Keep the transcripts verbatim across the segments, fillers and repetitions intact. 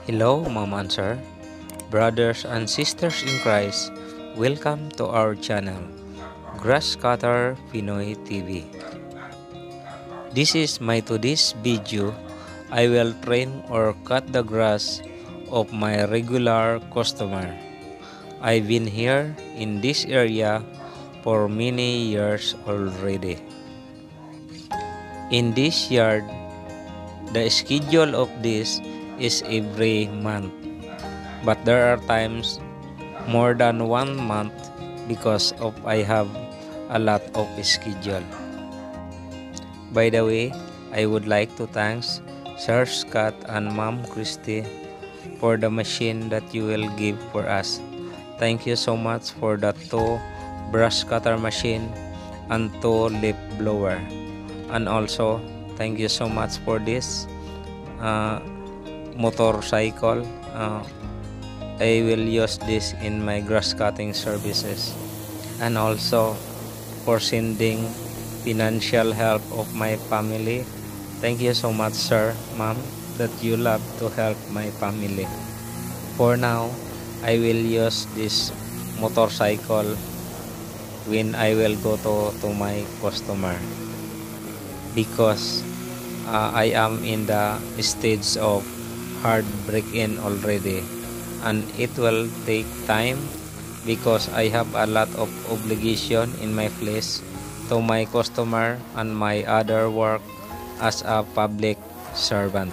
Hello, Mom and Sir, brothers and sisters in Christ. Welcome to our channel, Grass Cutter Pinoy T V. This is my today's video. I will trim or cut the grass of my regular customer. I've been here in this area for many years already. In this yard, the schedule of this is every month, but there are times more than one month because of I have a lot of schedule. By the way, I would like to thank Sir Scott and Mom Christy for the machine that you will give for us. Thank you so much for the two brush cutter machine and two leaf blower, and also thank you so much for this uh, motorcycle. uh, I will use this in my grass cutting services, and also for sending financial help of my family. Thank you so much, sir, ma'am, that you love to help my family. For now, I will use this motorcycle when I will go to, to my customer, because uh, I am in the stage of hard break-in already, and it will take time because I have a lot of obligation in my place to my customer and my other work as a public servant.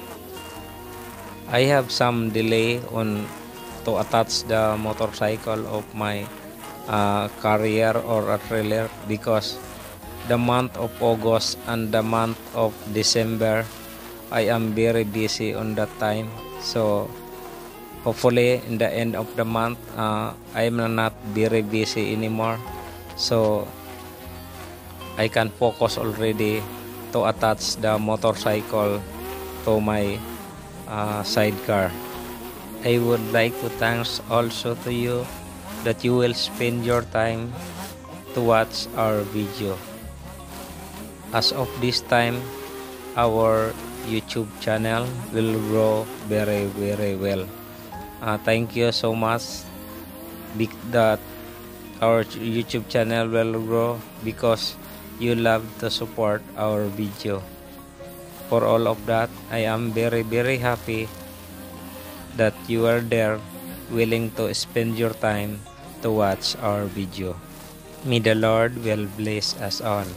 I have some delay on to attach the motorcycle of my uh, carrier or a trailer because the month of August and the month of December I am very busy on that time. So hopefully in the end of the month uh, I am not very busy anymore, so I can focus already to attach the motorcycle to my uh, sidecar. I would like to thank also to you that you will spend your time to watch our video. As of this time, our YouTube channel will grow very very well. Uh, thank you so much that our YouTube channel will grow because you love to support our video. For all of that, I am very very happy that you are there willing to spend your time to watch our video. May the Lord will bless us all.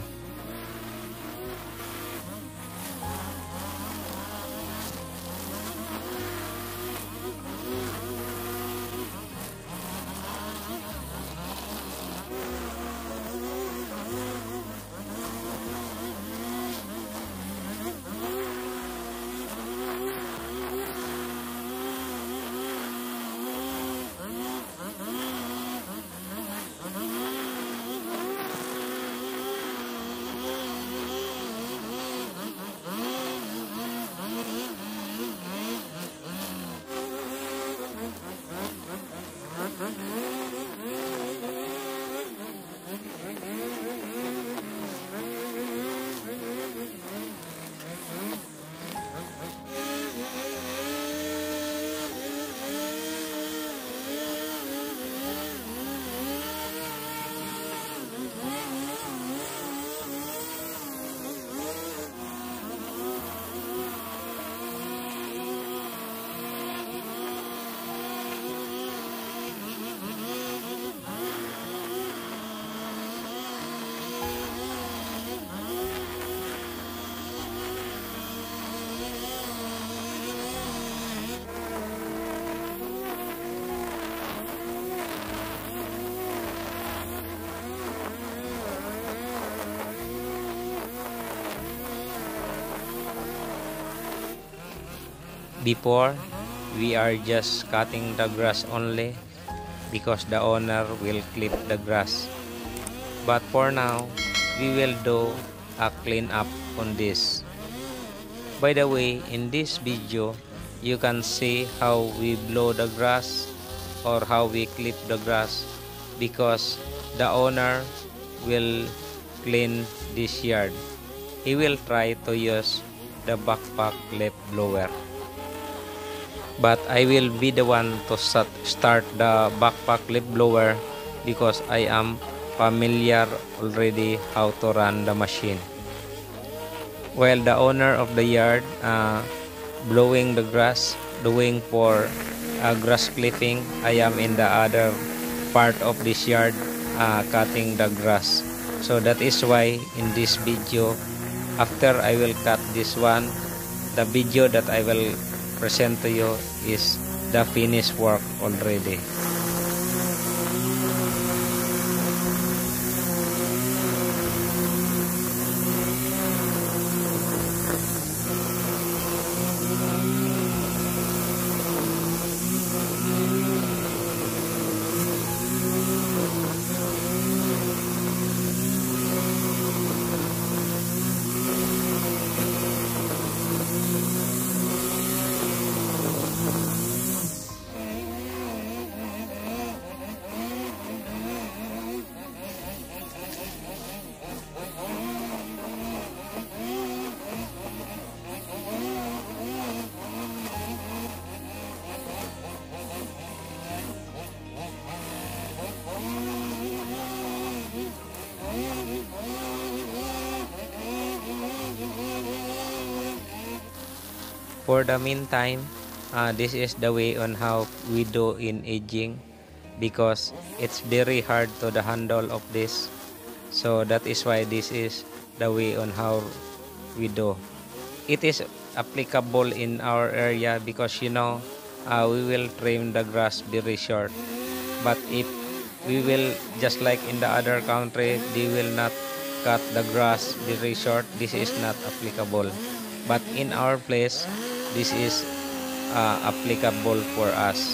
Before, we are just cutting the grass only because the owner will clip the grass. But for now, we will do a clean up on this. By the way, in this video, you can see how we blow the grass or how we clip the grass because the owner will clean this yard. He will try to use the backpack leaf blower. but I will be the one to start the backpack leaf blower because I am familiar already how to run the machine. While the owner of the yard uh, blowing the grass, doing for uh, grass clipping, I am in the other part of this yard uh, cutting the grass. So that is why in this video, after I will cut this one, the video that I will present to you is the finished work already. For the meantime, uh, this is the way on how we do in aging, because it's very hard to the handle of this. So that is why this is the way on how we do. It is applicable in our area because you know uh, we will trim the grass very short. But if we will just like in the other country, they will not cut the grass very short. This is not applicable. But in our place, this is uh, applicable for us.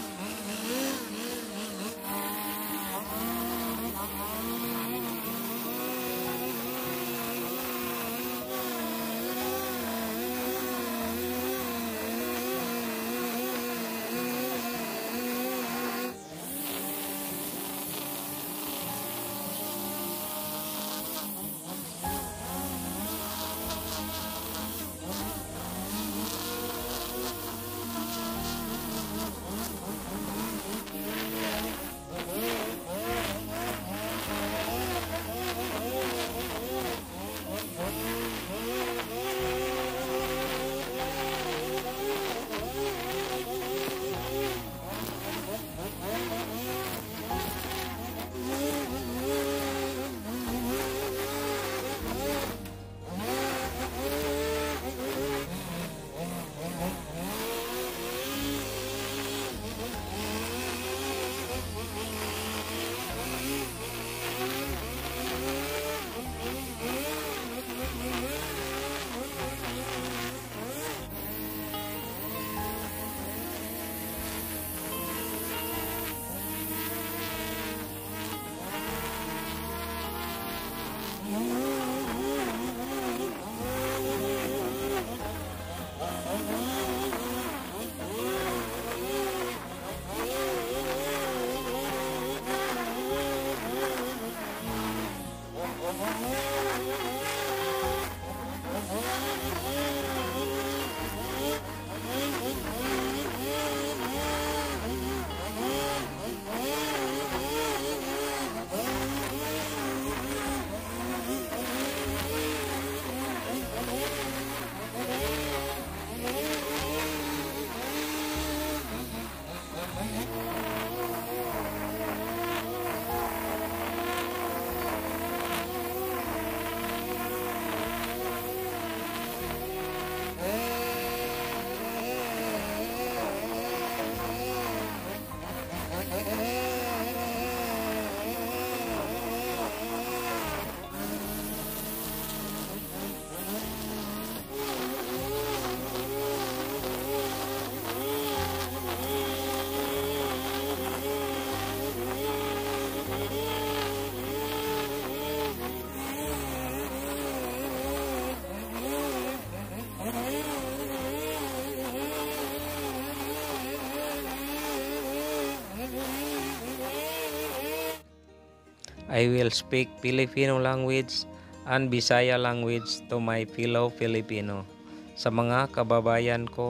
I will speak Filipino language and Bisaya language to my fellow Filipino. Sa mga kababayan ko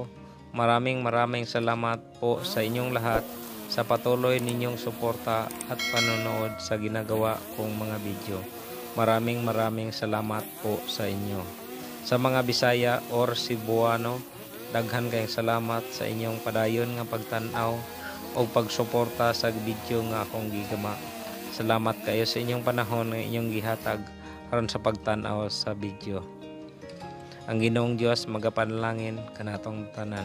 Maraming maraming salamat po sa inyong lahat sa patuloy ninyong suporta at panonood sa ginagawa kong mga video. Maraming maraming salamat po sa inyo. Sa mga Bisaya or Cebuano, daghan kayong salamat sa inyong padayon nga pagtan-aw o pagsuporta sa video nga akong gigama. Salamat kayo sa inyong panahon nga inyong gihatag aron sa pagtan-aw sa video. Ang Ginoong Dios magapanalangin kanatong tanan.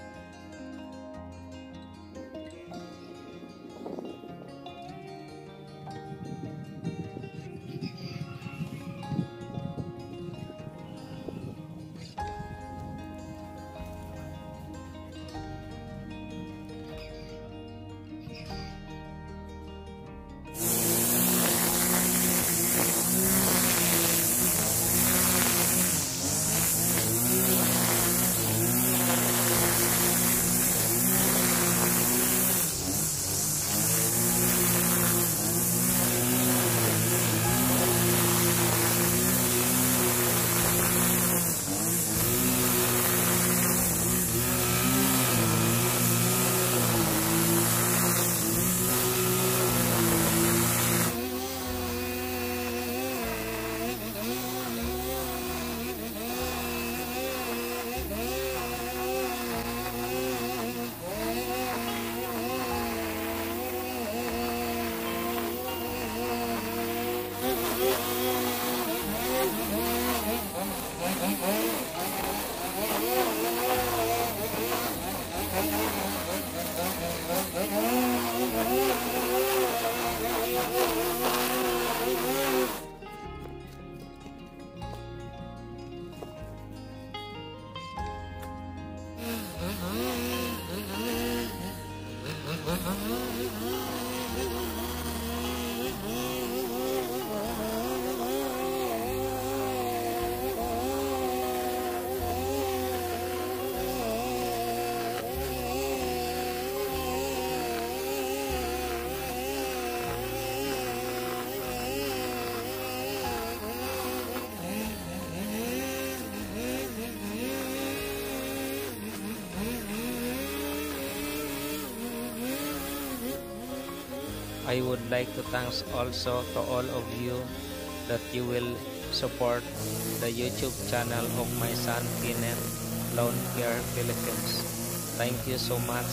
I would like to thank also to all of you that you will support the YouTube channel of my son Kenneth Lawn Care Philippines. Thank you so much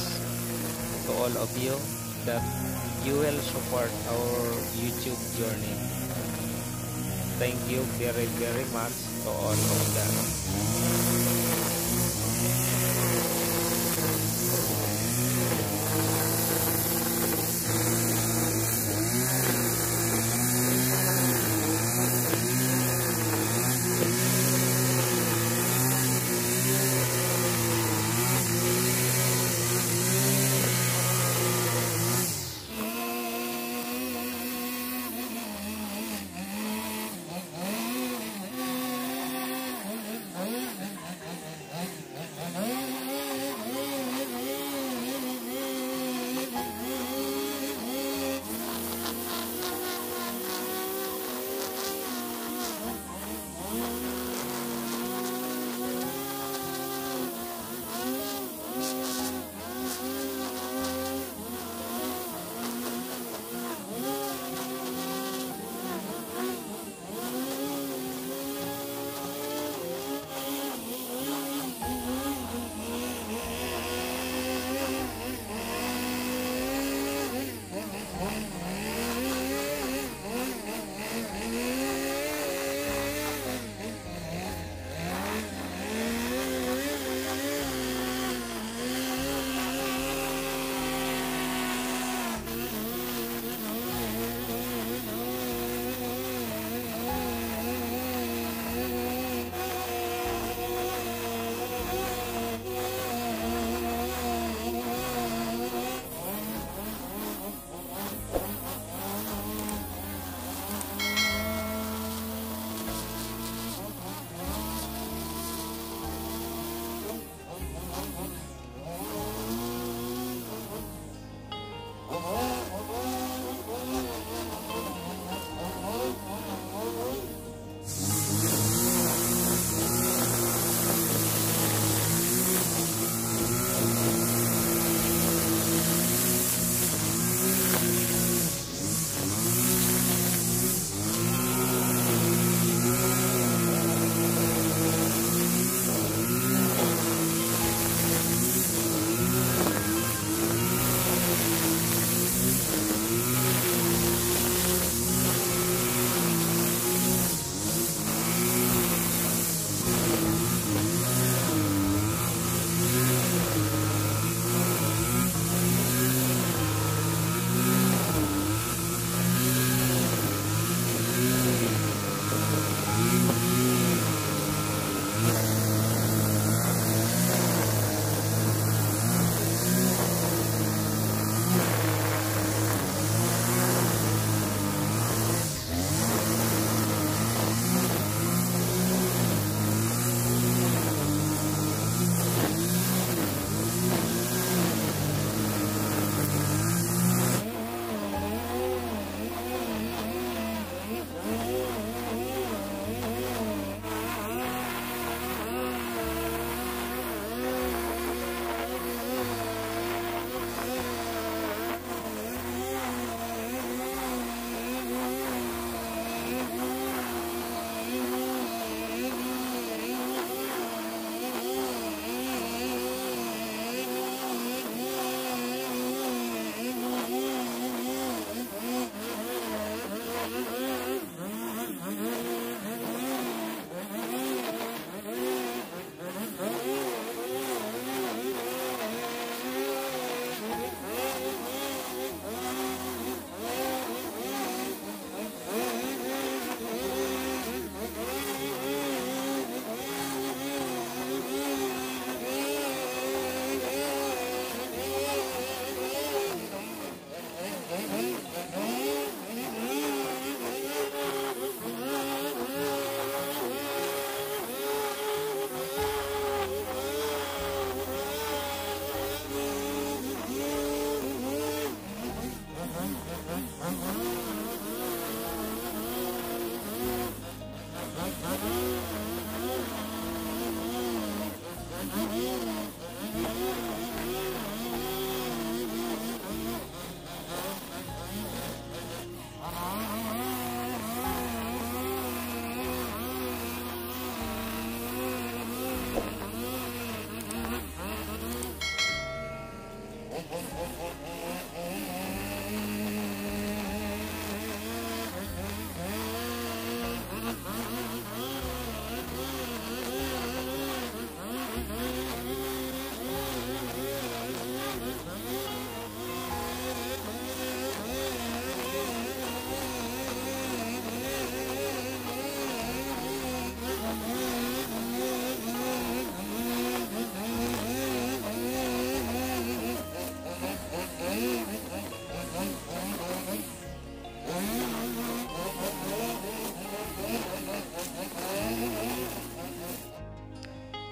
to all of you that you will support our YouTube journey. Thank you very very much to all of them.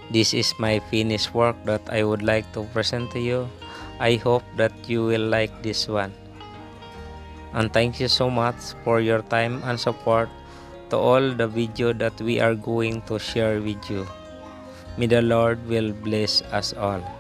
This is my finished work that I would like to present to you. I hope that you will like this one. And thank you so much for your time and support to all the video that we are going to share with you. May the Lord will bless us all.